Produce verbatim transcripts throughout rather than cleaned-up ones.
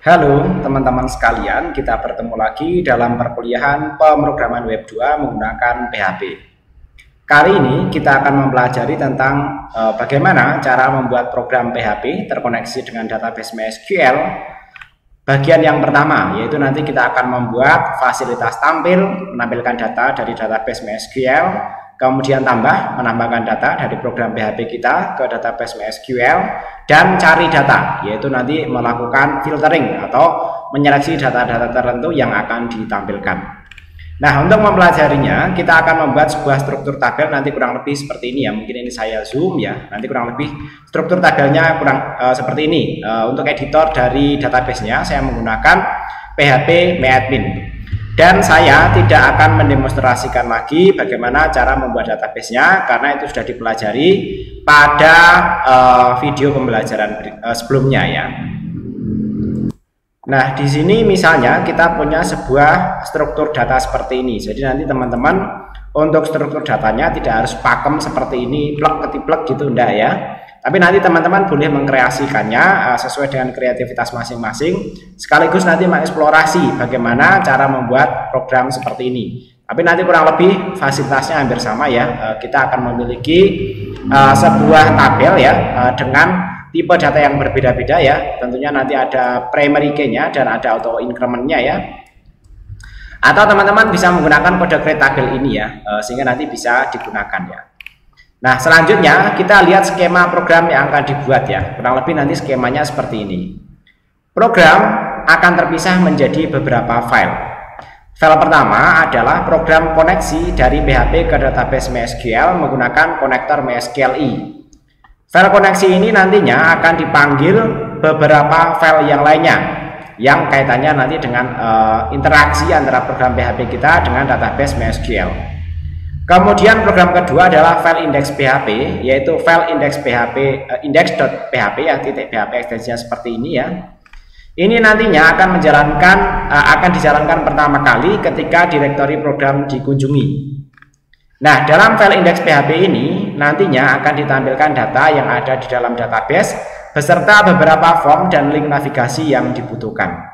Halo teman-teman sekalian, kita bertemu lagi dalam perkuliahan pemrograman web dua menggunakan P H P. Kali ini kita akan mempelajari tentang e, bagaimana cara membuat program P H P terkoneksi dengan database MySQL. Bagian yang pertama yaitu nanti kita akan membuat fasilitas tampil, menampilkan data dari database MySQL, kemudian tambah, menambahkan data dari program P H P kita ke database MySQL, dan cari data, yaitu nanti melakukan filtering atau menyeleksi data-data tertentu yang akan ditampilkan. Nah, untuk mempelajarinya, kita akan membuat sebuah struktur tabel nanti kurang lebih seperti ini ya. Mungkin ini saya zoom ya, nanti kurang lebih struktur tabelnya kurang uh, seperti ini. Uh, untuk editor dari database-nya, saya menggunakan P H P MyAdmin. Dan saya tidak akan mendemonstrasikan lagi bagaimana cara membuat database-nya karena itu sudah dipelajari pada uh, video pembelajaran uh, sebelumnya ya. Nah, di sini misalnya kita punya sebuah struktur data seperti ini. Jadi nanti teman-teman untuk struktur datanya tidak harus pakem seperti ini, plek ketiplek gitu enggak ya. Tapi nanti teman-teman boleh mengkreasikannya uh, sesuai dengan kreativitas masing-masing, sekaligus nanti mengeksplorasi bagaimana cara membuat program seperti ini. Tapi nanti kurang lebih fasilitasnya hampir sama ya. Uh, kita akan memiliki uh, sebuah tabel ya uh, dengan tipe data yang berbeda-beda ya. Tentunya nanti ada primary key-nya dan ada auto increment-nya ya. Atau teman-teman bisa menggunakan kode create tabel ini ya, uh, sehingga nanti bisa digunakan ya. Nah, selanjutnya kita lihat skema program yang akan dibuat ya. Kurang lebih nanti skemanya seperti ini. Program akan terpisah menjadi beberapa file. File pertama adalah program koneksi dari P H P ke database MySQL menggunakan konektor MySQLi. File koneksi ini nantinya akan dipanggil beberapa file yang lainnya yang kaitannya nanti dengan uh, interaksi antara program P H P kita dengan database MySQL. Kemudian program kedua adalah file index P H P, yaitu file index P H P uh, index.php ya, titik .php ekstensinya seperti ini ya. Ini nantinya akan menjalankan uh, akan dijalankan pertama kali ketika direktori program dikunjungi. Nah, dalam file index P H P ini nantinya akan ditampilkan data yang ada di dalam database beserta beberapa form dan link navigasi yang dibutuhkan.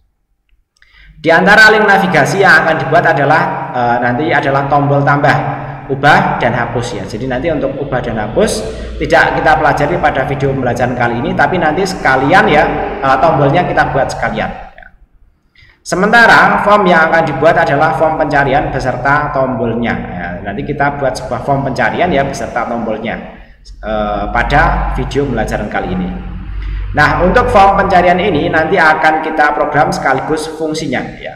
Di antara link navigasi yang akan dibuat adalah e, nanti adalah tombol tambah, ubah dan hapus ya. Jadi nanti untuk ubah dan hapus tidak kita pelajari pada video pembelajaran kali ini, tapi nanti sekalian ya e, tombolnya kita buat sekalian. Ya. Sementara form yang akan dibuat adalah form pencarian beserta tombolnya. Ya, nanti kita buat sebuah form pencarian ya beserta tombolnya e, pada video pembelajaran kali ini. Nah, untuk form pencarian ini nanti akan kita program sekaligus fungsinya ya.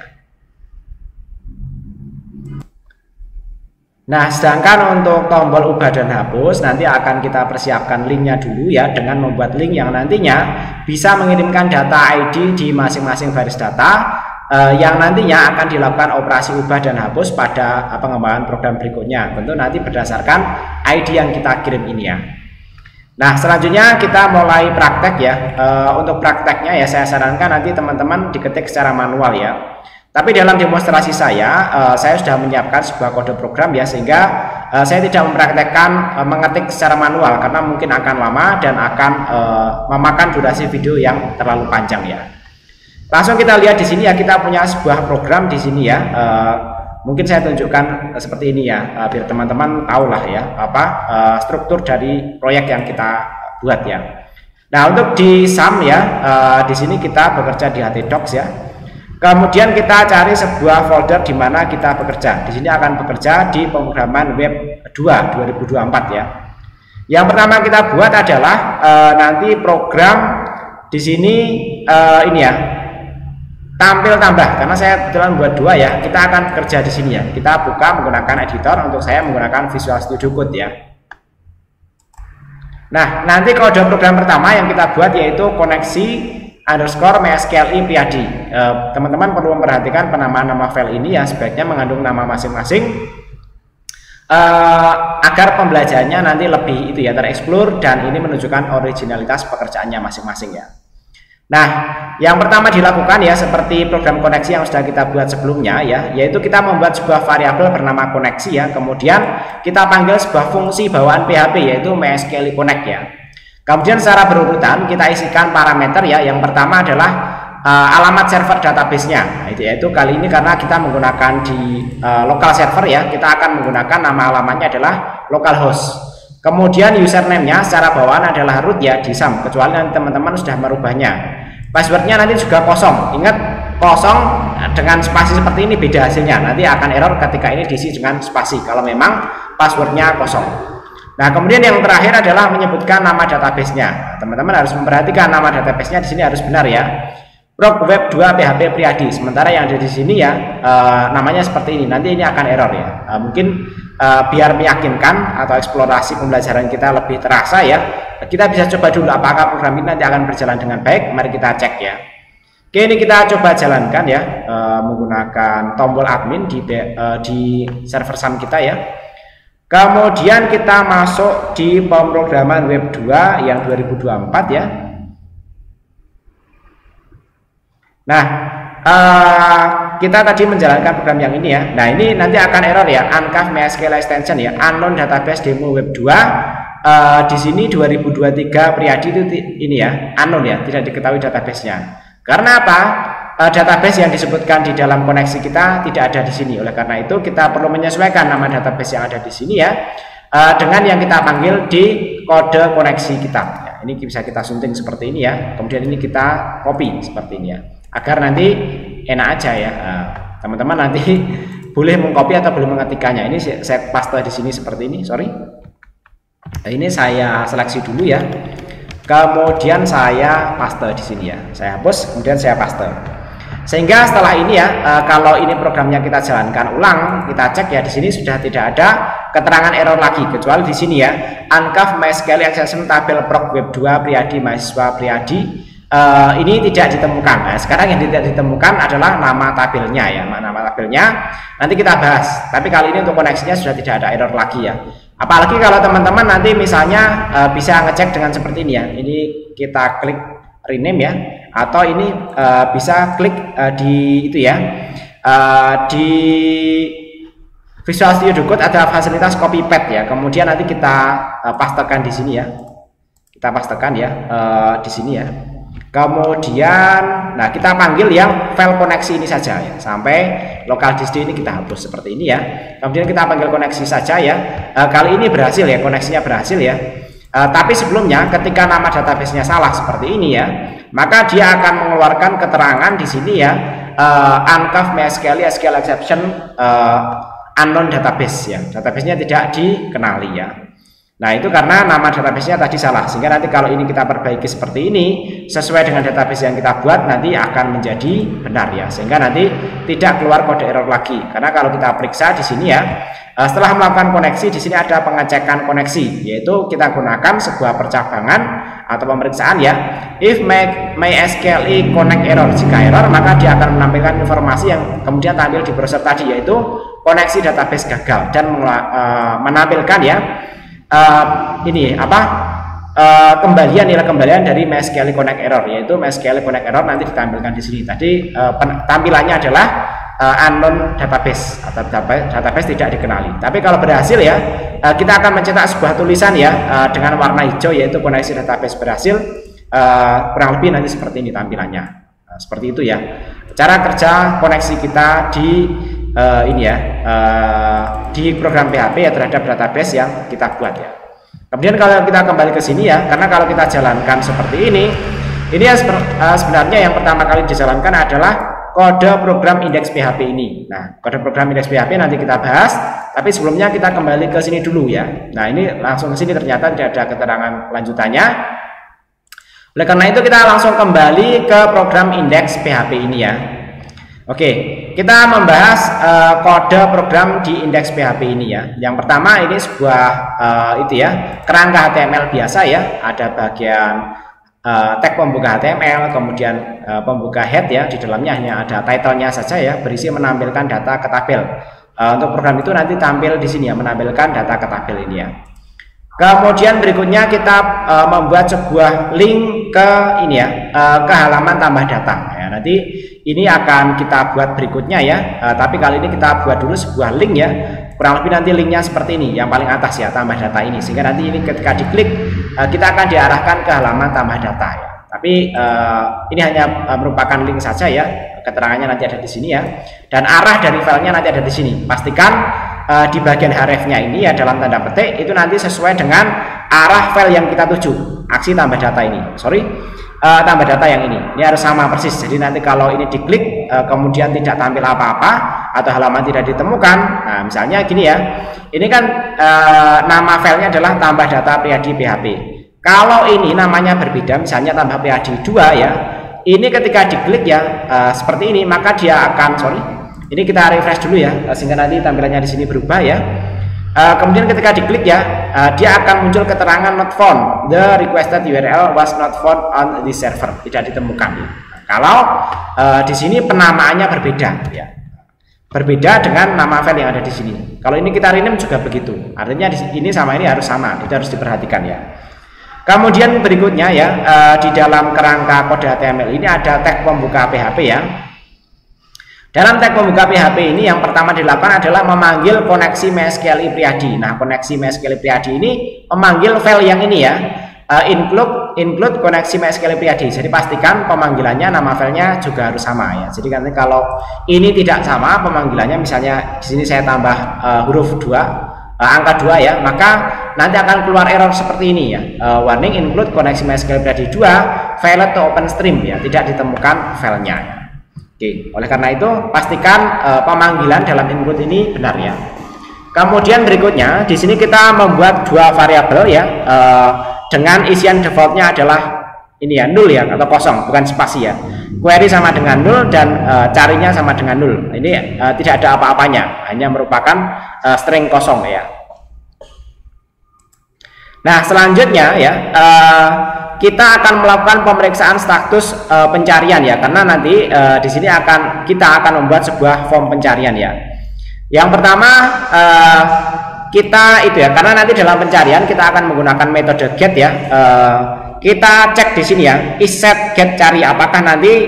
Nah, sedangkan untuk tombol ubah dan hapus nanti akan kita persiapkan linknya dulu ya, dengan membuat link yang nantinya bisa mengirimkan data I D di masing-masing baris data eh, yang nantinya akan dilakukan operasi ubah dan hapus pada pengembangan program berikutnya. Tentu nanti berdasarkan I D yang kita kirim ini ya. Nah, selanjutnya kita mulai praktek ya. E, untuk prakteknya ya saya sarankan nanti teman-teman diketik secara manual ya. Tapi dalam demonstrasi saya, e, saya sudah menyiapkan sebuah kode program ya, sehingga e, saya tidak mempraktekkan e, mengetik secara manual karena mungkin akan lama dan akan e, memakan durasi video yang terlalu panjang ya. Langsung kita lihat di sini ya, kita punya sebuah program di sini ya. E, Mungkin saya tunjukkan seperti ini ya, biar teman-teman tahu lah ya apa uh, struktur dari proyek yang kita buat ya. Nah, untuk di sum ya, uh, di sini kita bekerja di htdocs ya. Kemudian kita cari sebuah folder di mana kita bekerja. Di sini akan bekerja di pemrograman web dua dua ribu dua puluh empat ya. Yang pertama kita buat adalah uh, nanti program di sini uh, ini ya. Tampil tambah, karena saya kebetulan buat dua ya. Kita akan kerja di sini ya. Kita buka menggunakan editor, untuk saya menggunakan Visual Studio Code ya. Nah, nanti kode program pertama yang kita buat yaitu koneksi underscore MySQLi P A D. Teman-teman perlu memperhatikan penamaan nama file ini ya, sebaiknya mengandung nama masing-masing uh, agar pembelajarannya nanti lebih itu ya tereksplor, dan ini menunjukkan originalitas pekerjaannya masing-masing ya. Nah, yang pertama dilakukan ya seperti program koneksi yang sudah kita buat sebelumnya ya, yaitu kita membuat sebuah variabel bernama koneksi ya, kemudian kita panggil sebuah fungsi bawaan P H P yaitu MySQLi Connect ya. Kemudian secara berurutan kita isikan parameter ya. Yang pertama adalah uh, alamat server databasenya. Nah, itu yaitu kali ini karena kita menggunakan di uh, local server ya, kita akan menggunakan nama alamatnya adalah localhost. Kemudian username-nya secara bawaan adalah root ya di sum, kecuali nanti teman-teman sudah merubahnya. Passwordnya nanti juga kosong. Ingat, kosong dengan spasi seperti ini beda hasilnya. Nanti akan error ketika ini diisi dengan spasi kalau memang passwordnya kosong. Nah, kemudian yang terakhir adalah menyebutkan nama database-nya. Teman-teman harus memperhatikan nama database-nya di sini harus benar ya. Prog web dua P H P Priyadi. Sementara yang ada di sini ya uh, namanya seperti ini. Nanti ini akan error ya. Uh, mungkin uh, biar meyakinkan atau eksplorasi pembelajaran kita lebih terasa ya. Kita bisa coba dulu apakah program ini nanti akan berjalan dengan baik. Mari kita cek ya. Oke, ini kita coba jalankan ya uh, menggunakan tombol admin di uh, di server SAM kita ya. Kemudian kita masuk di pemrograman web dua yang dua ribu dua puluh empat ya. Nah, uh, kita tadi menjalankan program yang ini ya. Nah, ini nanti akan error ya, uncaf MySQL extension ya, unknown database demo web dua. Uh, di sini dua ribu dua puluh tiga Priyadi itu ini ya, unknown ya, tidak diketahui database-nya. Karena apa? Uh, database yang disebutkan di dalam koneksi kita tidak ada di sini. Oleh karena itu kita perlu menyesuaikan nama database yang ada di sini ya, uh, dengan yang kita panggil di kode koneksi kita. Ya, ini bisa kita sunting seperti ini ya. Kemudian ini kita copy seperti ini ya. Agar nanti enak aja ya, teman-teman uh, nanti boleh mengcopy atau boleh mengetikanya. Ini saya paste di sini seperti ini, sorry. Nah, ini saya seleksi dulu ya. Kemudian saya paste di sini ya. Saya hapus, kemudian saya paste. Sehingga setelah ini ya, uh, kalau ini programnya kita jalankan ulang, kita cek ya di sini sudah tidak ada keterangan error lagi kecuali di sini ya. Uncaf MySQL extension tabel prog web dua Priyadi mahasiswa Priyadi. Uh, ini tidak ditemukan. Nah, sekarang yang tidak ditemukan adalah nama tabelnya ya, nama tabelnya nanti kita bahas. Tapi kali ini untuk koneksinya sudah tidak ada error lagi ya. Apalagi kalau teman-teman nanti misalnya uh, bisa ngecek dengan seperti ini ya. Ini kita klik rename ya, atau ini uh, bisa klik uh, di itu ya, uh, di Visual Studio Code ada fasilitas copy paste ya. Kemudian nanti kita uh, pastekan di sini ya. Kita pastekan ya uh, di sini ya. Kemudian, nah kita panggil yang file koneksi ini saja ya, sampai local disk ini kita hapus seperti ini ya. Kemudian kita panggil koneksi saja ya. E, kali ini berhasil ya, koneksinya berhasil ya. E, tapi sebelumnya, ketika nama database-nya salah seperti ini ya, maka dia akan mengeluarkan keterangan di sini ya, e, uncaf MySQL S Q L exception e, unknown database ya. Database-nya tidak dikenali ya. Nah, itu karena nama database-nya tadi salah, sehingga nanti kalau ini kita perbaiki seperti ini sesuai dengan database yang kita buat nanti akan menjadi benar ya, sehingga nanti tidak keluar kode error lagi. Karena kalau kita periksa di sini ya, setelah melakukan koneksi di sini ada pengecekan koneksi, yaitu kita gunakan sebuah percabangan atau pemeriksaan ya. If my, MySQL connect error, jika error maka dia akan menampilkan informasi yang kemudian tampil di browser tadi, yaitu koneksi database gagal, dan uh, menampilkan ya Uh, ini apa uh, kembalian nilai kembalian dari MySQL connect error, yaitu MySQL connect error nanti ditampilkan di sini. Tadi uh, tampilannya adalah uh, unknown database atau database, database tidak dikenali. Tapi kalau berhasil ya, uh, kita akan mencetak sebuah tulisan ya uh, dengan warna hijau, yaitu koneksi database berhasil. Uh, kurang lebih nanti seperti ini tampilannya. Uh, seperti itu ya cara kerja koneksi kita di Uh, ini ya uh, di program P H P ya terhadap database yang kita buat ya. Kemudian kalau kita kembali ke sini ya, karena kalau kita jalankan seperti ini, ini ya uh, sebenarnya yang pertama kali dijalankan adalah kode program indeks P H P ini. Nah, kode program indeks P H P nanti kita bahas, tapi sebelumnya kita kembali ke sini dulu ya. Nah, ini langsung ke sini ternyata tidak ada keterangan lanjutannya. Oleh karena itu kita langsung kembali ke program indeks P H P ini ya. Oke, kita membahas uh, kode program di indeks P H P ini ya. Yang pertama ini sebuah uh, itu ya, kerangka H T M L biasa ya. Ada bagian uh, tag pembuka H T M L, kemudian uh, pembuka head ya. Di dalamnya hanya ada title-nya saja ya, berisi menampilkan data ke tabel. Uh, untuk program itu nanti tampil di sini ya, menampilkan data ke tabel ini ya. Kemudian berikutnya kita uh, membuat sebuah link ke ini ya, uh, ke halaman tambah data ya. Nanti ini akan kita buat berikutnya ya, uh, tapi kali ini kita buat dulu sebuah link ya, kurang lebih nanti linknya seperti ini, yang paling atas ya, tambah data ini, sehingga nanti ini ketika diklik uh, kita akan diarahkan ke halaman tambah data ya. Tapi uh, ini hanya uh, merupakan link saja ya, keterangannya nanti ada di sini ya, dan arah dari filenya nanti ada di sini. Pastikan uh, di bagian hrefnya ini ya dalam tanda petik itu nanti sesuai dengan arah file yang kita tuju. Aksi tambah data ini, sorry, uh, tambah data yang ini, ini harus sama persis. Jadi nanti kalau ini diklik uh, kemudian tidak tampil apa-apa atau halaman tidak ditemukan, nah misalnya gini ya, ini kan uh, nama filenya adalah tambah data Priadi P H P. Kalau ini namanya berbeda, misalnya tambah P H D dua ya, ini ketika diklik ya uh, seperti ini, maka dia akan, sorry, ini kita refresh dulu ya, uh, sehingga nanti tampilannya di sini berubah ya. Uh, kemudian ketika diklik ya, uh, dia akan muncul keterangan not found, the requested U R L was not found on the server, tidak ditemukan. Ya. Nah, kalau uh, di sini penamaannya berbeda ya, berbeda dengan nama file yang ada di sini. Kalau ini kita rename juga begitu, artinya di ini sama ini harus sama, itu harus diperhatikan ya. Kemudian berikutnya ya, uh, di dalam kerangka kode H T M L ini ada tag pembuka P H P ya. Dalam tag pembuka P H P ini yang pertama dilakukan adalah memanggil koneksi MySQL Priadi. Nah, koneksi MySQL Priadi ini memanggil file yang ini ya, uh, include include koneksi MySQL Priadi. Jadi pastikan pemanggilannya nama filenya juga harus sama ya. Jadi nanti kalau ini tidak sama pemanggilannya, misalnya di sini saya tambah uh, huruf dua, Uh, angka dua ya, maka nanti akan keluar error seperti ini ya, uh, warning include koneksi MySQL Priadi dua failed to open stream ya, tidak ditemukan filenya ya. Oke, oleh karena itu pastikan uh, pemanggilan dalam include ini benar ya. Kemudian berikutnya di sini kita membuat dua variabel ya, uh, dengan isian defaultnya adalah ini ya, nol ya, atau kosong, bukan spasi ya. Query sama dengan nol dan uh, carinya sama dengan nol. Ini uh, tidak ada apa-apanya, hanya merupakan uh, string kosong ya. Nah, selanjutnya ya, uh, kita akan melakukan pemeriksaan status uh, pencarian ya, karena nanti uh, di sini akan kita akan membuat sebuah form pencarian ya. Yang pertama uh, kita itu ya, karena nanti dalam pencarian kita akan menggunakan metode get ya. Uh, Kita cek di sini ya, isset get cari, apakah nanti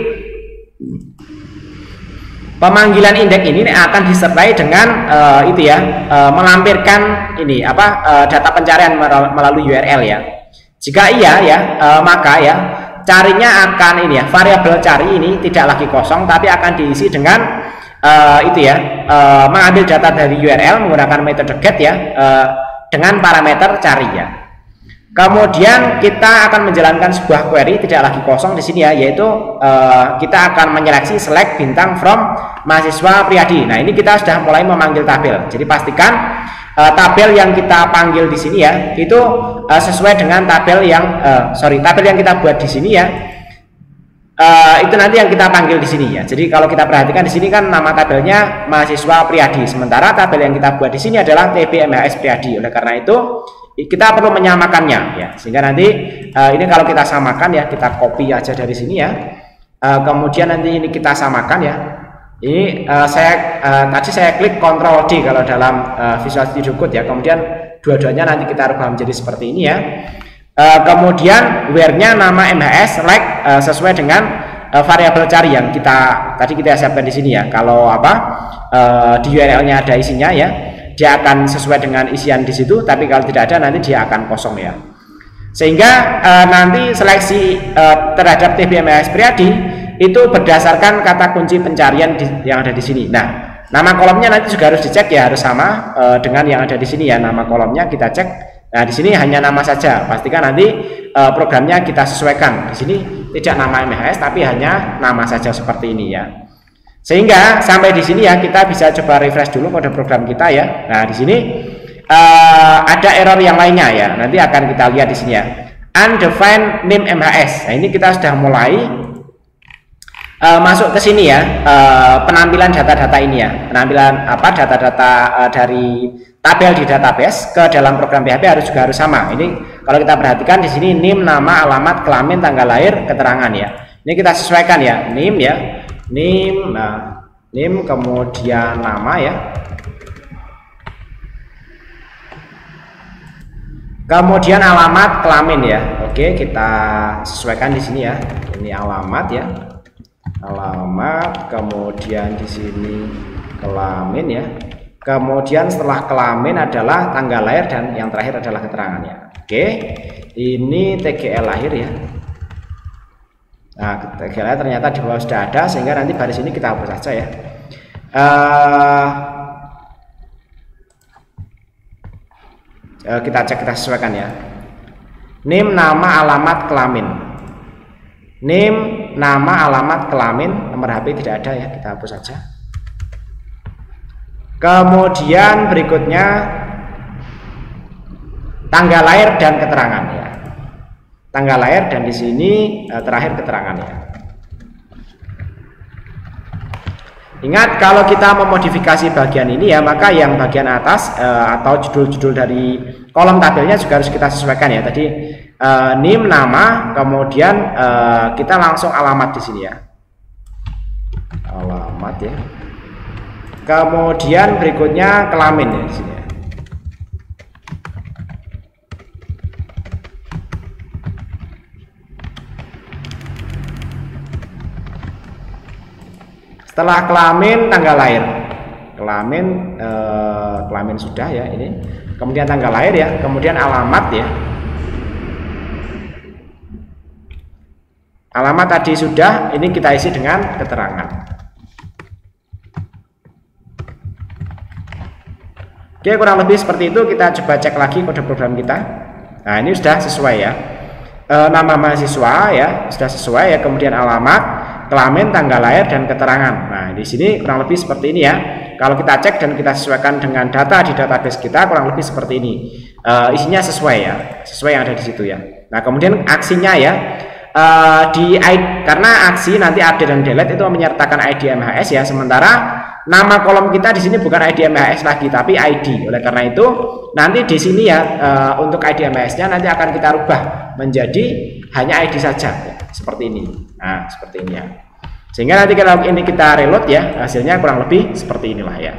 pemanggilan indeks ini akan disertai dengan uh, itu ya, uh, melampirkan ini apa uh, data pencarian melalui U R L ya. Jika iya ya, uh, maka ya carinya akan ini ya, variabel cari ini tidak lagi kosong tapi akan diisi dengan uh, itu ya, uh, mengambil data dari U R L menggunakan metode get ya, uh, dengan parameter cari ya. Kemudian kita akan menjalankan sebuah query tidak lagi kosong di sini ya, yaitu uh, kita akan menyeleksi select bintang from mahasiswa Priadi. Nah, ini kita sudah mulai memanggil tabel. Jadi pastikan uh, tabel yang kita panggil di sini ya itu uh, sesuai dengan tabel yang uh, sorry tabel yang kita buat di sini ya. Uh, itu nanti yang kita panggil di sini ya. Jadi kalau kita perhatikan di sini kan nama tabelnya mahasiswa Priadi, sementara tabel yang kita buat di sini adalah T B M H S Priadi. Oleh karena itu kita perlu menyamakannya ya, sehingga nanti uh, ini kalau kita samakan ya, kita copy aja dari sini ya, uh, kemudian nanti ini kita samakan ya. Ini uh, saya uh, tadi saya klik Ctrl D kalau dalam uh, Visual Studio Code ya, kemudian dua-duanya nanti kita rubah menjadi seperti ini ya. Uh, kemudian where-nya nama M H S like uh, sesuai dengan uh, variabel cari yang kita tadi kita siapkan di sini ya. Kalau apa uh, di U R L-nya ada isinya ya, dia akan sesuai dengan isian di situ, tapi kalau tidak ada nanti dia akan kosong ya. Sehingga uh, nanti seleksi uh, terhadap T B M H S Priadi itu berdasarkan kata kunci pencarian di, yang ada di sini. Nah, nama kolomnya nanti juga harus dicek ya, harus sama uh, dengan yang ada di sini ya. Nama kolomnya kita cek. Nah, di sini hanya nama saja. Pastikan nanti uh, programnya kita sesuaikan. Di sini tidak nama M H S tapi hanya nama saja seperti ini ya. Sehingga sampai di sini ya kita bisa coba refresh dulu kode program kita ya. Nah, di sini uh, ada error yang lainnya ya. Nanti akan kita lihat di sini ya. Undefined name M H S. Nah, ini kita sudah mulai uh, masuk ke sini ya. Uh, penampilan data-data ini ya. Penampilan apa data-data uh, dari tabel di database ke dalam program P H P harus juga harus sama. Ini kalau kita perhatikan di sini name, nama, alamat, kelamin, tanggal lahir, keterangan ya. Ini kita sesuaikan ya. Name ya. Name, nah, name kemudian nama ya, kemudian alamat, kelamin ya. Oke, kita sesuaikan di sini ya. Ini alamat ya, alamat, kemudian di sini kelamin ya. Kemudian setelah kelamin adalah tanggal lahir dan yang terakhir adalah keterangannya. Oke, ini T G L lahir ya. Nah, kita lihat ternyata di bawah sudah ada, sehingga nanti baris ini kita hapus saja ya. Uh, uh, kita cek, kita sesuaikan ya. Name, nama, alamat, kelamin. Name, nama, alamat, kelamin, nomor H P tidak ada ya, kita hapus saja. Kemudian berikutnya tanggal lahir dan keterangan ya. Tanggal lahir dan di sini eh, terakhir keterangan ya. Ingat, kalau kita memodifikasi bagian ini ya, maka yang bagian atas eh, atau judul-judul dari kolom tabelnya juga harus kita sesuaikan ya. Tadi eh, name, nama, kemudian eh, kita langsung alamat di sini ya. Alamat ya. Kemudian berikutnya kelamin ya di sini ya. Setelah kelamin, tanggal lahir. Kelamin eh, kelamin sudah ya ini. Kemudian tanggal lahir ya, kemudian alamat ya. Alamat tadi sudah, ini kita isi dengan keterangan. Oke, kurang lebih seperti itu. Kita coba cek lagi kode program kita. Nah, ini sudah sesuai ya. E, nama mahasiswa ya, sudah sesuai ya. Kemudian alamat, kelamin, tanggal lahir, dan keterangan. Nah, di sini kurang lebih seperti ini ya. Kalau kita cek dan kita sesuaikan dengan data di database kita, kurang lebih seperti ini. E, isinya sesuai ya, sesuai yang ada di situ ya. Nah, kemudian aksinya ya. E, di I D, karena aksi nanti update dan delete itu menyertakan I D M H S ya. Sementara nama kolom kita di sini bukan I D M H S lagi, tapi I D. Oleh karena itu, nanti di sini ya e, untuk I D M H S-nya nanti akan kita rubah menjadi hanya I D saja, ya, seperti ini. Nah, seperti ini ya. Sehingga nanti kalau ini kita reload ya, hasilnya kurang lebih seperti inilah ya.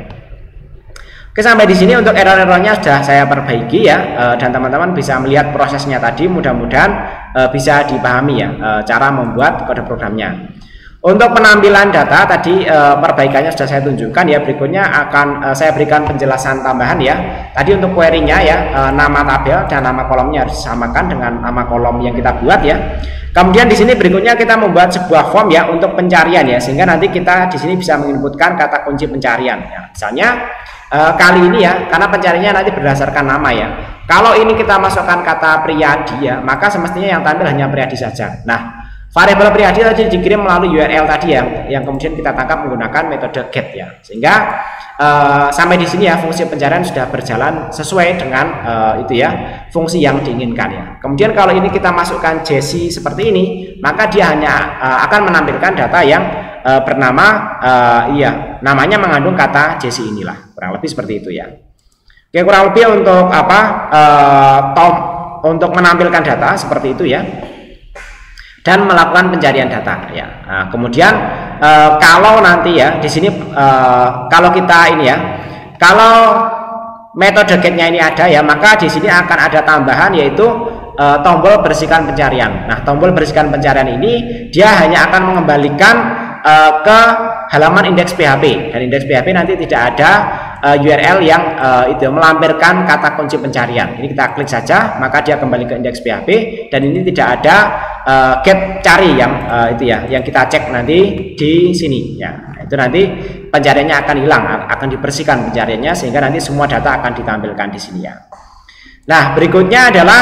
Oke, sampai di sini untuk error-errornya sudah saya perbaiki ya, e, dan teman-teman bisa melihat prosesnya tadi. Mudah-mudahan e, bisa dipahami ya e, cara membuat kode programnya. Untuk penampilan data tadi e, perbaikannya sudah saya tunjukkan ya. Berikutnya akan e, saya berikan penjelasan tambahan ya. Tadi untuk query-nya ya, e, nama tabel dan nama kolomnya harus disamakan dengan nama kolom yang kita buat ya. Kemudian di sini berikutnya kita membuat sebuah form ya untuk pencarian ya, sehingga nanti kita di sini bisa menginputkan kata kunci pencarian ya. Misalnya e, kali ini ya, karena pencariannya nanti berdasarkan nama ya. Kalau ini kita masukkan kata Priyadi ya, maka semestinya yang tampil hanya Priyadi saja. Nah, variabel Priyadi tadi dikirim melalui U R L tadi ya, yang kemudian kita tangkap menggunakan metode get ya, sehingga uh, sampai di sini ya fungsi pencarian sudah berjalan sesuai dengan uh, itu ya fungsi yang diinginkan ya. Kemudian kalau ini kita masukkan Jesse seperti ini, maka dia hanya uh, akan menampilkan data yang uh, bernama uh, iya namanya mengandung kata Jesse inilah, kurang lebih seperti itu ya. Oke, kurang lebih untuk apa uh, tom untuk menampilkan data seperti itu ya, dan melakukan pencarian data ya. Nah, kemudian e, kalau nanti ya di sini e, kalau kita ini ya, kalau metode getnya ini ada ya, maka di sini akan ada tambahan yaitu e, tombol bersihkan pencarian. Nah, tombol bersihkan pencarian ini dia hanya akan mengembalikan e, ke halaman indeks P H P, dan indeks P H P nanti tidak ada e, U R L yang e, itu melampirkan kata kunci pencarian. Ini kita klik saja, maka dia kembali ke indeks P H P, dan ini tidak ada Uh, get cari yang uh, itu ya, yang kita cek nanti di sini ya. Itu nanti pencariannya akan hilang, akan dibersihkan pencariannya, sehingga nanti semua data akan ditampilkan di sini ya. Nah, berikutnya adalah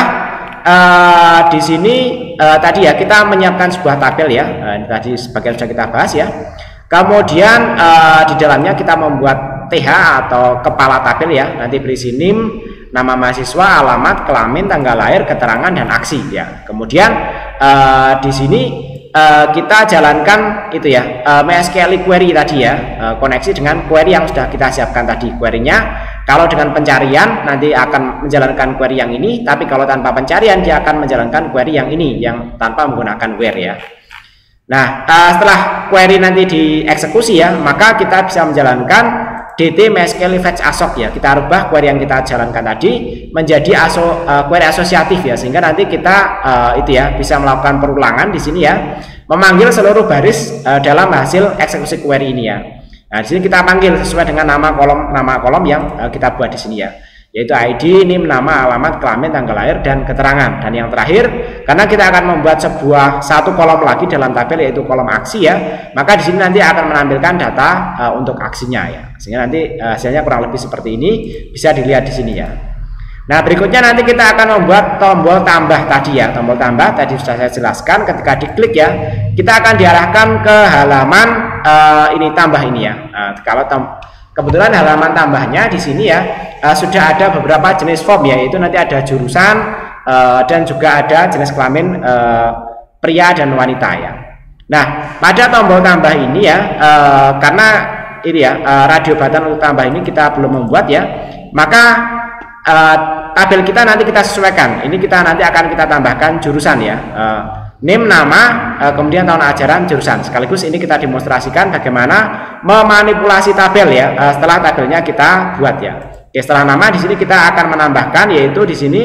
uh, di sini uh, tadi ya kita menyiapkan sebuah tabel ya. Uh, tadi sebagian sudah kita bahas ya. Kemudian uh, di dalamnya kita membuat T H atau kepala tabel ya. Nanti berisi name, nama mahasiswa, alamat, kelamin, tanggal lahir, keterangan, dan aksi ya. Kemudian Uh, di sini uh, kita jalankan itu ya uh, MySQL query tadi ya, uh, koneksi dengan query yang sudah kita siapkan tadi. Query-nya kalau dengan pencarian nanti akan menjalankan query yang ini, tapi kalau tanpa pencarian dia akan menjalankan query yang ini yang tanpa menggunakan where ya. Nah, uh, setelah query nanti dieksekusi ya, maka kita bisa menjalankan dt MySQL fetch assoc ya. Kita rubah query yang kita jalankan tadi menjadi aso, uh, query asosiatif ya, sehingga nanti kita uh, itu ya bisa melakukan perulangan di sini ya, memanggil seluruh baris uh, dalam hasil eksekusi query ini ya. Nah, di sini kita panggil sesuai dengan nama kolom nama kolom yang uh, kita buat di sini ya. yaitu I D, NIM, nama, alamat, kelamin, tanggal lahir, dan keterangan. Dan yang terakhir, karena kita akan membuat sebuah satu kolom lagi dalam tabel yaitu kolom aksi ya, maka di sini nanti akan menampilkan data uh, untuk aksinya ya. Sehingga nanti uh, hasilnya kurang lebih seperti ini, bisa dilihat di sini ya. Nah, berikutnya nanti kita akan membuat tombol tambah tadi ya. Tombol tambah tadi sudah saya jelaskan, ketika diklik ya, kita akan diarahkan ke halaman uh, ini tambah ini ya. Nah, kalau kebetulan halaman tambahnya di sini ya uh, sudah ada beberapa jenis form ya, yaitu nanti ada jurusan uh, dan juga ada jenis kelamin uh, pria dan wanita ya. Nah, pada tombol tambah ini ya, uh, karena ini ya uh, radio button untuk tambah ini kita belum membuat ya, maka uh, tabel kita nanti kita sesuaikan. Ini kita nanti akan kita tambahkan jurusan ya. Uh, NIM, nama, kemudian tahun ajaran, jurusan. Sekaligus ini kita demonstrasikan bagaimana memanipulasi tabel ya. Setelah tabelnya kita buat ya. Oke, setelah nama di sini kita akan menambahkan, yaitu di sini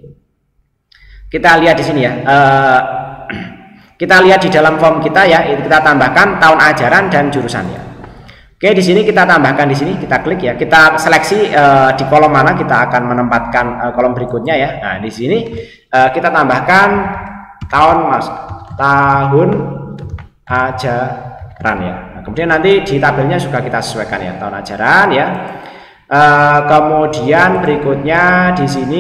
kita lihat di sini ya. Kita lihat di dalam form kita ya. Kita tambahkan tahun ajaran dan jurusan ya. Oke, di sini kita tambahkan di sini, kita klik ya. Kita seleksi di kolom mana kita akan menempatkan kolom berikutnya ya. Nah, di sini kita tambahkan tahun mas tahun ajaran ya. Nah, kemudian nanti di tabelnya juga kita sesuaikan ya, tahun ajaran ya. E, kemudian berikutnya di sini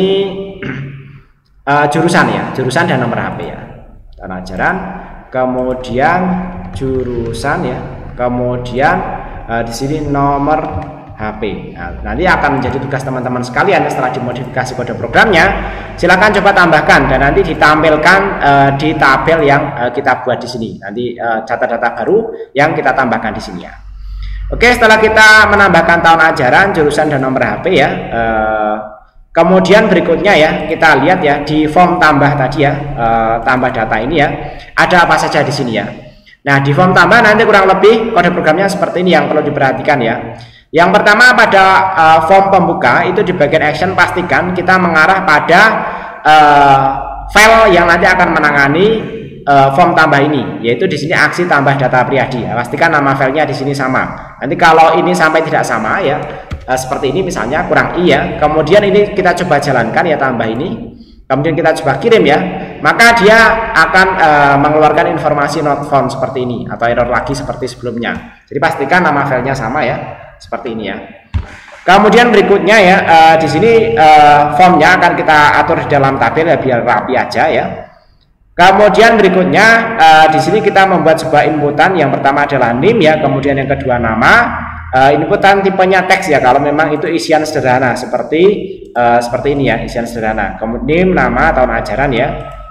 e, jurusan ya, jurusan dan nomor H P ya, tahun ajaran, kemudian jurusan ya, kemudian e, di sini nomor H P. Nah, nanti akan menjadi tugas teman-teman sekalian setelah dimodifikasi kode programnya. Silakan coba tambahkan dan nanti ditampilkan uh, di tabel yang uh, kita buat di sini. Nanti uh, data-data baru yang kita tambahkan di sini ya. Oke, setelah kita menambahkan tahun ajaran, jurusan dan nomor H P ya. Uh, kemudian berikutnya ya, kita lihat ya di form tambah tadi ya, uh, tambah data ini ya. Ada apa saja di sini ya. Nah, di form tambah nanti kurang lebih kode programnya seperti ini yang perlu diperhatikan ya. Yang pertama pada uh, form pembuka itu di bagian action pastikan kita mengarah pada uh, file yang nanti akan menangani uh, form tambah ini, yaitu di sini aksi tambah data Priyadi. Ya, pastikan nama filenya di sini sama. Nanti kalau ini sampai tidak sama ya, uh, seperti ini misalnya kurang i ya. Kemudian ini kita coba jalankan ya tambah ini. Kemudian kita coba kirim ya, maka dia akan uh, mengeluarkan informasi not found seperti ini atau error lagi seperti sebelumnya. Jadi pastikan nama filenya sama ya. Seperti ini ya. Kemudian berikutnya ya, uh, di sini uh, formnya akan kita atur di dalam tabel ya biar rapi aja ya. Kemudian berikutnya uh, di sini kita membuat sebuah inputan. Yang pertama adalah NIM ya, kemudian yang kedua nama. Uh, inputan tipenya teks ya, kalau memang itu isian sederhana seperti uh, seperti ini ya, isian sederhana. Kemudian NIM, nama, tahun ajaran ya.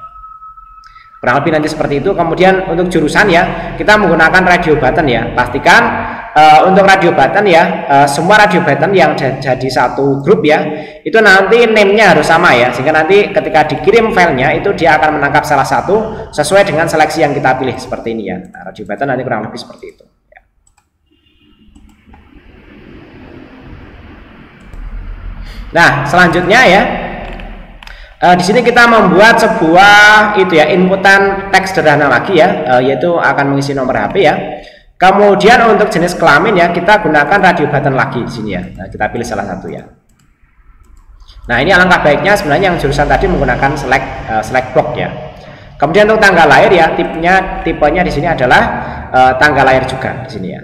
Kurang lebih nanti seperti itu. Kemudian untuk jurusan ya, kita menggunakan radio button ya. Pastikan Uh, untuk radio button ya, uh, semua radio button yang jadi satu grup ya, itu nanti name-nya harus sama ya, sehingga nanti ketika dikirim filenya itu dia akan menangkap salah satu sesuai dengan seleksi yang kita pilih seperti ini ya. Nah, radio button nanti kurang lebih seperti itu ya. Nah, selanjutnya ya, uh, di sini kita membuat sebuah itu ya, inputan teks sederhana lagi ya, uh, yaitu akan mengisi nomor H P ya. Kemudian untuk jenis kelamin ya, kita gunakan radio button lagi di sini ya. Nah, kita pilih salah satu ya. Nah, ini alangkah baiknya sebenarnya yang jurusan tadi menggunakan select uh, select block ya. Kemudian untuk tanggal lahir ya, tipenya tipenya di sini adalah uh, tanggal lahir juga di sini ya.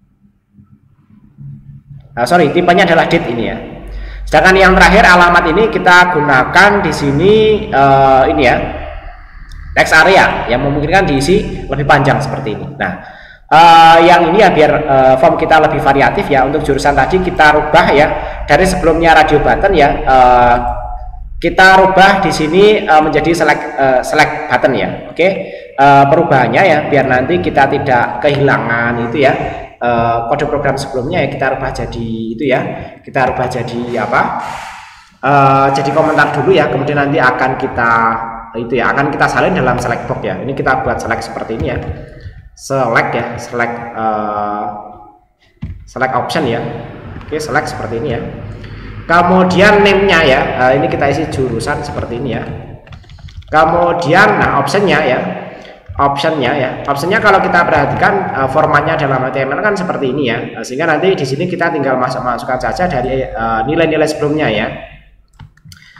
Uh, sorry, tipenya adalah date ini ya. Sedangkan yang terakhir alamat ini kita gunakan di sini uh, ini ya, text area yang memungkinkan diisi lebih panjang seperti ini. Nah, Uh, yang ini ya biar uh, form kita lebih variatif ya. Untuk jurusan tadi kita rubah ya, dari sebelumnya radio button ya, uh, kita rubah di sini uh, menjadi select uh, select button ya. Oke, okay? uh, perubahannya ya biar nanti kita tidak kehilangan itu ya, uh, kode program sebelumnya ya, kita rubah jadi itu ya, kita rubah jadi apa, uh, jadi komentar dulu ya, kemudian nanti akan kita itu ya, akan kita salin dalam select box ya. Ini kita buat select seperti ini ya, select ya, select uh, select option ya. Oke, select seperti ini ya. Kemudian name-nya ya, uh, ini kita isi jurusan seperti ini ya. Kemudian nah optionnya ya, optionnya ya, optionnya kalau kita perhatikan uh, formatnya dalam H T M L kan seperti ini ya, uh, sehingga nanti di sini kita tinggal masuk masukkan saja dari nilai-nilai uh, sebelumnya ya.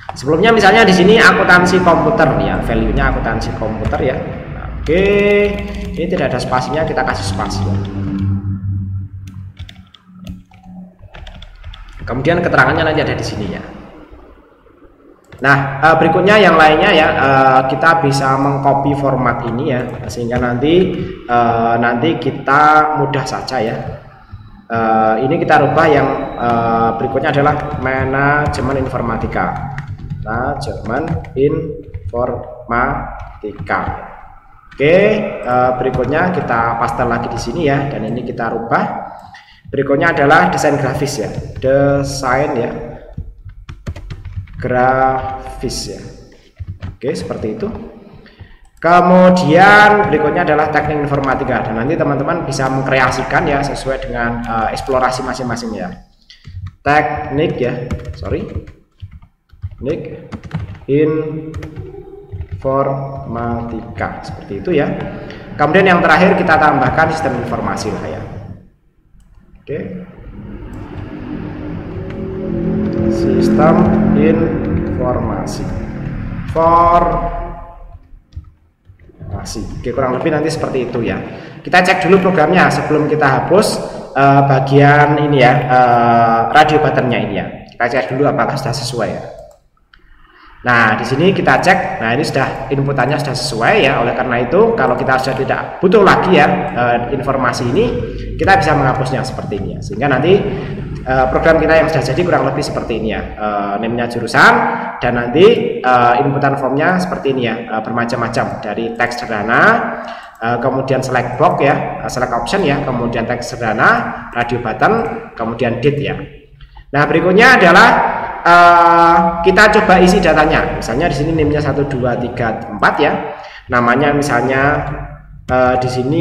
Sebelumnya misalnya di sini akuntansi komputer ya, value-nya akuntansi komputer ya. Oke, ini tidak ada spasinya, kita kasih spasi ya. Kemudian keterangannya nanti ada di sini ya. Nah, berikutnya yang lainnya ya, kita bisa mengcopy format ini ya, sehingga nanti nanti kita mudah saja ya. Ini kita rubah yang berikutnya adalah manajemen informatika. Manajemen informatika. Oke, berikutnya kita paste lagi di sini ya, dan ini kita rubah. Berikutnya adalah desain grafis ya, desain ya. Grafis ya. Oke, seperti itu. Kemudian berikutnya adalah teknik informatika, dan nanti teman-teman bisa mengkreasikan ya sesuai dengan uh, eksplorasi masing-masing ya. Teknik ya, sorry, teknik informatika, seperti itu ya. Kemudian yang terakhir kita tambahkan sistem informasi lah ya. Oke. Sistem informasi formasi. Oke, kurang lebih nanti seperti itu ya. Kita cek dulu programnya sebelum kita hapus uh, bagian ini ya, uh, radio buttonnya ini ya. Kita cek dulu apakah sudah sesuai ya. Nah, di sini kita cek. Nah, ini sudah inputannya sudah sesuai ya. Oleh karena itu, kalau kita sudah tidak butuh lagi ya uh, informasi ini, kita bisa menghapusnya seperti ini ya. Sehingga nanti uh, program kita yang sudah jadi kurang lebih seperti ini ya. Uh, name-nya jurusan, dan nanti uh, inputan formnya seperti ini ya, uh, bermacam-macam dari teks sederhana, uh, kemudian select box ya, uh, select option ya, kemudian teks sederhana, radio button, kemudian date ya. Nah, berikutnya adalah Uh, kita coba isi datanya. Misalnya di sini name-nya satu dua tiga empat ya. Namanya misalnya uh, di sini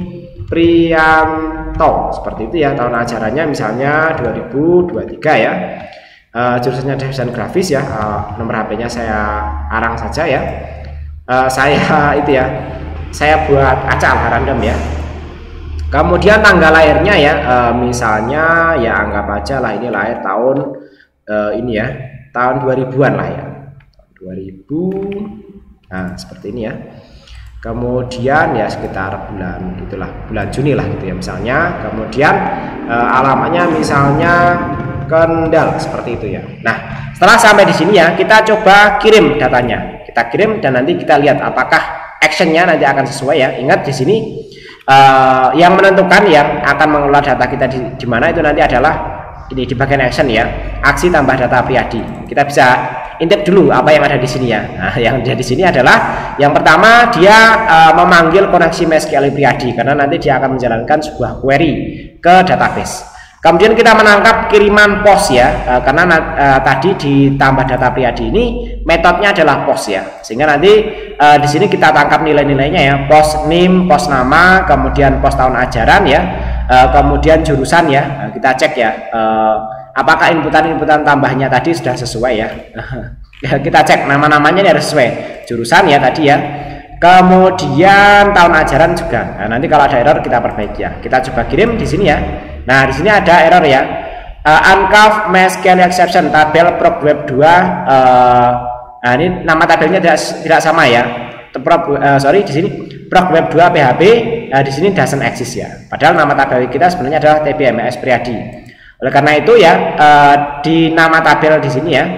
Priyanto, seperti itu ya. Tahun ajarannya misalnya dua ribu dua puluh tiga ya. Uh, jurusannya desain grafis ya. Uh, nomor H P-nya saya arang saja ya. Uh, saya itu ya. Saya buat acak random ya. Kemudian tanggal lahirnya ya. Uh, misalnya ya anggap aja lah ini lahir tahun Uh, ini ya, tahun dua ribuan lah ya, dua ribu. Nah, seperti ini ya. Kemudian ya sekitar bulan gitulah, bulan Juni lah gitu ya misalnya. Kemudian uh, alamatnya misalnya Kendal, seperti itu ya. Nah, setelah sampai di sini ya, kita coba kirim datanya. Kita kirim dan nanti kita lihat apakah actionnya nanti akan sesuai ya. Ingat di sini uh, yang menentukan yang akan mengelola data kita di, di mana itu nanti adalah ini di bagian action ya, aksi tambah data Priyadi. Kita bisa intip dulu apa yang ada di sini ya. Nah, yang ada di sini adalah yang pertama dia uh, memanggil koneksi MySQL Priyadi karena nanti dia akan menjalankan sebuah query ke database. Kemudian kita menangkap kiriman post ya, uh, karena uh, tadi ditambah data Priyadi ini metodenya adalah post ya, sehingga nanti uh, di sini kita tangkap nilai-nilainya ya, post name, post nama, kemudian post tahun ajaran ya. Uh, kemudian jurusan ya, uh, kita cek ya uh, apakah inputan-inputan tambahnya tadi sudah sesuai ya. Kita cek nama-namanya ini harus sesuai, jurusan ya tadi ya, kemudian tahun ajaran juga. Nah, nanti kalau ada error kita perbaiki ya. Kita coba kirim di sini ya. Nah, di sini ada error ya, uh, uncov MySQL exception tabel prop web dua. Uh, nah, ini nama tabelnya tidak, tidak sama ya. Prop, uh, sorry di sini prop web dua P H P. Nah, di sini doesn't exist ya. Padahal nama tabel kita sebenarnya adalah T B M H S Priyadi. Oleh karena itu ya, eh, di nama tabel di sini ya,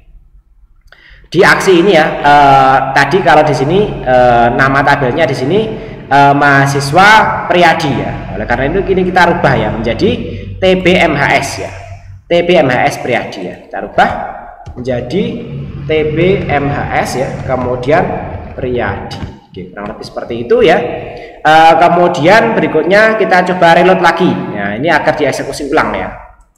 di aksi ini ya, eh, tadi kalau di sini eh, nama tabelnya di sini eh, mahasiswa Priyadi ya. Oleh karena itu ini kita rubah ya menjadi T B M H S ya, T B M H S Priyadi ya. Kita rubah menjadi T B M H S ya, kemudian Priyadi. Oke, kurang lebih seperti itu ya. Uh, kemudian berikutnya kita coba reload lagi. Nah, ini agar dieksekusi ulang ya.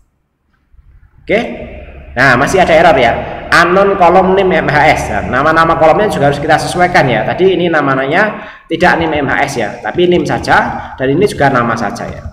Oke. Nah, masih ada error ya. Unknown column name M H S. Nah, nama-nama kolomnya juga harus kita sesuaikan ya. Tadi ini namanya tidak name M H S ya, tapi name saja, dan ini juga nama saja ya.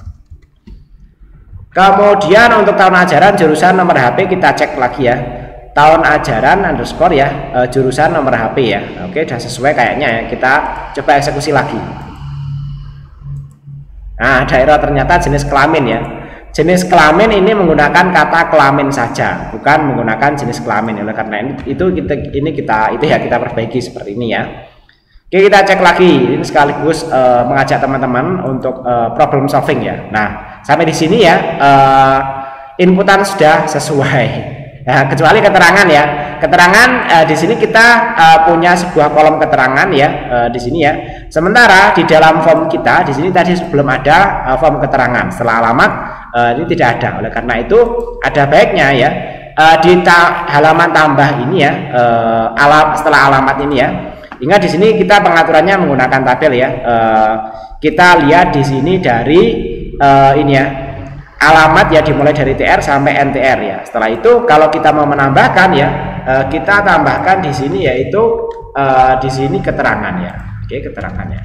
Kemudian untuk tahun ajaran, jurusan, nomor H P kita cek lagi ya. Tahun ajaran underscore ya, e, jurusan, nomor H P ya. Oke, sudah sesuai kayaknya ya. Kita coba eksekusi lagi. Nah, ada error ternyata jenis kelamin ya. jenis kelamin ini menggunakan kata kelamin saja, bukan menggunakan jenis kelamin. Oleh karena itu kita ini kita itu ya kita perbaiki seperti ini ya. Oke, kita cek lagi. Ini sekaligus uh, mengajak teman-teman untuk uh, problem solving ya. Nah, sampai di sini ya uh, inputan sudah sesuai. Nah, kecuali keterangan ya. Keterangan uh, di sini kita uh, punya sebuah kolom keterangan ya uh, di sini ya. Sementara di dalam form kita di sini tadi belum ada uh, form keterangan. Setelah alamat uh, ini tidak ada. Oleh karena itu ada baiknya ya uh, di ta halaman tambah ini ya uh, alam setelah alamat ini ya. Ingat di sini kita pengaturannya menggunakan tabel ya. Uh, kita lihat di sini dari uh, ini ya. Alamat ya dimulai dari T R sampai N T R ya. Setelah itu kalau kita mau menambahkan ya uh, kita tambahkan di sini yaitu uh, di sini keterangan ya. Oke, keterangannya.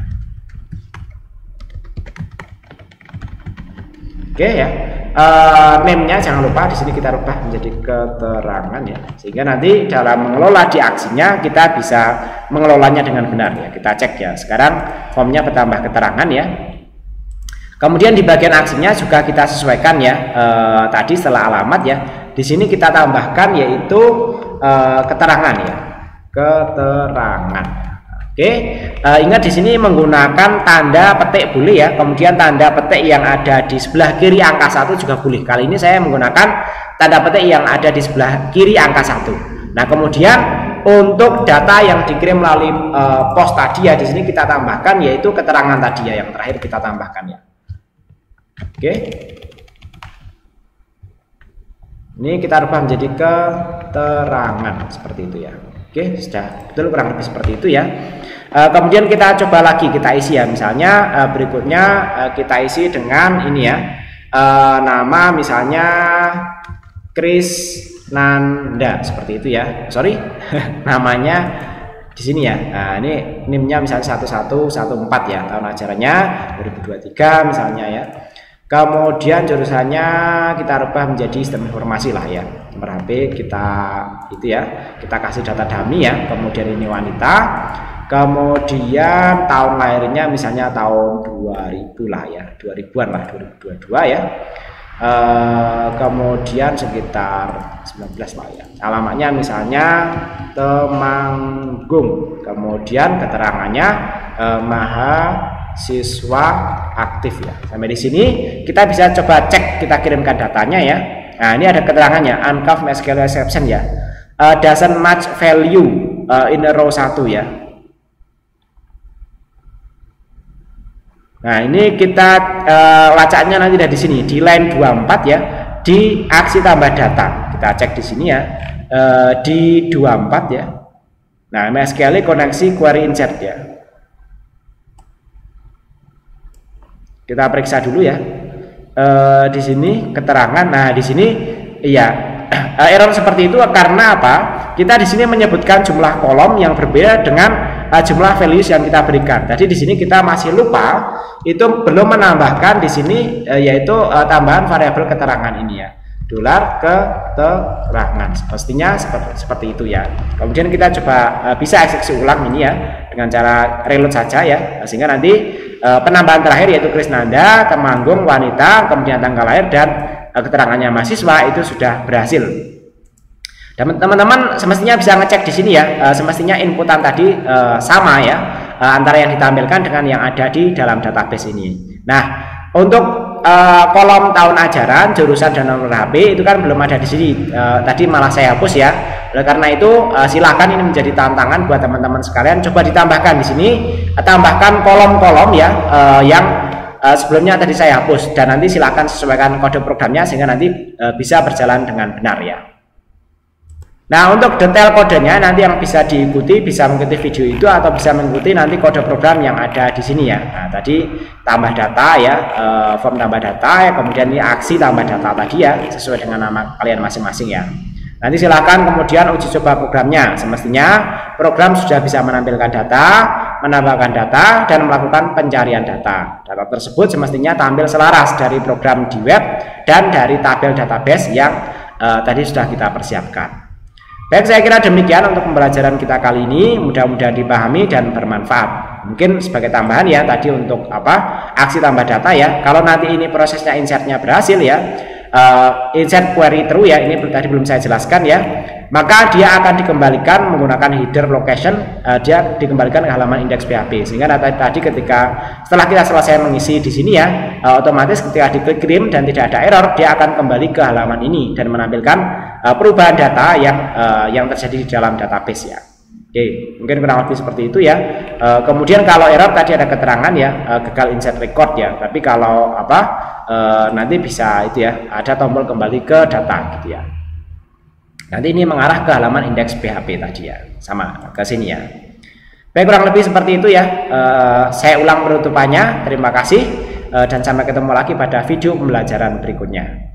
Oke ya. Uh, name-nya jangan lupa di sini kita rubah menjadi keterangan ya. Sehingga nanti dalam mengelola di aksinya kita bisa mengelolanya dengan benar ya. Kita cek ya. Sekarang formnya bertambah keterangan ya. Kemudian di bagian aksinya juga kita sesuaikan ya. E, tadi setelah alamat ya, di sini kita tambahkan yaitu e, keterangan ya, keterangan. Oke, e, ingat di sini menggunakan tanda petik boleh ya. Kemudian tanda petik yang ada di sebelah kiri angka satu juga boleh. Kali ini saya menggunakan tanda petik yang ada di sebelah kiri angka satu. Nah, kemudian untuk data yang dikirim melalui e, pos tadi ya, di sini kita tambahkan yaitu keterangan tadi ya, yang terakhir kita tambahkan ya. Oke, ini kita rubah menjadi keterangan seperti itu ya. Oke, sudah betul kurang lebih seperti itu ya. E, kemudian kita coba lagi kita isi ya. Misalnya e, berikutnya e, kita isi dengan ini ya. E, nama misalnya Krisnanda seperti itu ya. Sorry, namanya di sini ya. Nah, ini N I M-nya misalnya satu satu satu empat ya. Tahun ajarannya dua ribu dua puluh tiga misalnya ya. Kemudian jurusannya kita rubah menjadi sistem informasi lah ya. Nomor H P kita itu ya. Kita kasih data dummy ya. Kemudian ini wanita. Kemudian tahun lahirnya misalnya tahun dua ribu lah ya. dua ribuan lah, dua ribu dua puluh dua ya. E, kemudian sekitar sembilan belas lah ya. Alamatnya misalnya Temanggung. Kemudian keterangannya e, mahasiswa aktif ya. Sampai di sini kita bisa coba cek, kita kirimkan datanya ya. Nah, ini ada keterangannya uncount M S Q L exception ya. Uh, doesn't match value uh, in row satu ya. Nah, ini kita uh, lacaknya nanti dari sini di line dua puluh empat ya, di aksi tambah data. Kita cek di sini ya. Uh, di dua puluh empat ya. Nah, M S Q L koneksi query insert ya. Kita periksa dulu ya. E, di sini keterangan. Nah, di sini iya error seperti itu karena apa? Kita di sini menyebutkan jumlah kolom yang berbeda dengan uh, jumlah values yang kita berikan. Jadi di sini kita masih lupa itu belum menambahkan di sini uh, yaitu uh, tambahan variabel keterangan ini ya. Dolar keterangan. Pastinya seperti, seperti itu ya. Kemudian kita coba uh, bisa eksekusi ulang ini ya dengan cara reload saja ya. Sehingga nanti uh, penambahan terakhir yaitu Krisnanda, Temanggung, wanita, kemudian tanggal lahir dan uh, keterangannya mahasiswa itu sudah berhasil. Dan teman-teman semestinya bisa ngecek di sini ya. Uh, semestinya inputan tadi uh, sama ya uh, antara yang ditampilkan dengan yang ada di dalam database ini. Nah, untuk Uh, kolom tahun ajaran, jurusan dan nomor H P itu kan belum ada di sini. Uh, tadi malah saya hapus ya. Oleh karena itu uh, silakan ini menjadi tantangan buat teman-teman sekalian. Coba ditambahkan di sini, uh, tambahkan kolom-kolom ya uh, yang uh, sebelumnya tadi saya hapus. Dan nanti silakan sesuaikan kode programnya sehingga nanti uh, bisa berjalan dengan benar ya. Nah, untuk detail kodenya nanti yang bisa diikuti bisa mengikuti video itu atau bisa mengikuti nanti kode program yang ada di sini ya. Nah, tadi tambah data ya, e, form tambah data ya, kemudian ini aksi tambah data tadi ya, sesuai dengan nama kalian masing-masing ya. Nanti silakan kemudian uji coba programnya. Semestinya program sudah bisa menampilkan data, menambahkan data dan melakukan pencarian data. Data tersebut semestinya tampil selaras dari program di web dan dari tabel database yang e, tadi sudah kita persiapkan. Baik, saya kira demikian untuk pembelajaran kita kali ini, mudah-mudahan dipahami dan bermanfaat. Mungkin sebagai tambahan ya tadi untuk apa aksi tambah data ya, kalau nanti ini prosesnya insertnya berhasil ya, uh, insert query true ya, ini tadi belum saya jelaskan ya, maka dia akan dikembalikan menggunakan header location, uh, dia dikembalikan ke halaman index P H P, sehingga tadi ketika setelah kita selesai mengisi di sini ya, uh, otomatis ketika diklik kirim dan tidak ada error, dia akan kembali ke halaman ini dan menampilkan uh, perubahan data yang uh, yang terjadi di dalam database ya. Oke, mungkin kurang lebih seperti itu ya. Uh, kemudian kalau error tadi ada keterangan ya, uh, gagal insert record ya, tapi kalau apa uh, nanti bisa itu ya, ada tombol kembali ke data gitu ya. Nanti ini mengarah ke halaman indeks P H P tadi ya, sama ke sini ya. Baik, kurang lebih seperti itu ya. Uh, saya ulang penutupannya. Terima kasih uh, dan sampai ketemu lagi pada video pembelajaran berikutnya.